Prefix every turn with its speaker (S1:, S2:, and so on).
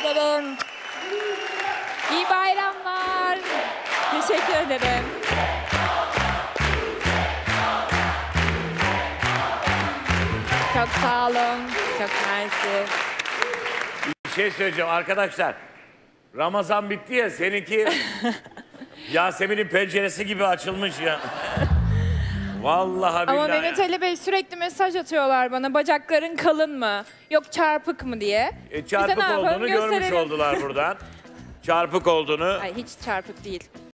S1: ederim. İyi bayramlar. Teşekkür ederim. Çok sağ olun. Çok mersi.
S2: Bir şey söyleyeceğim arkadaşlar. Ramazan bitti ya, seninki Yasemin'in penceresi gibi açılmış ya. Vallahi billahi.
S1: Ama Mehmet Ali Bey sürekli mesaj atıyorlar bana. Bacakların kalın mı? Yok çarpık mı diye.
S2: Çarpık
S1: Biz de ne yapalım?
S2: olduğunu görmüş
S1: Gösterelim.
S2: oldular buradan. Çarpık olduğunu.
S1: Ay hiç çarpık değil.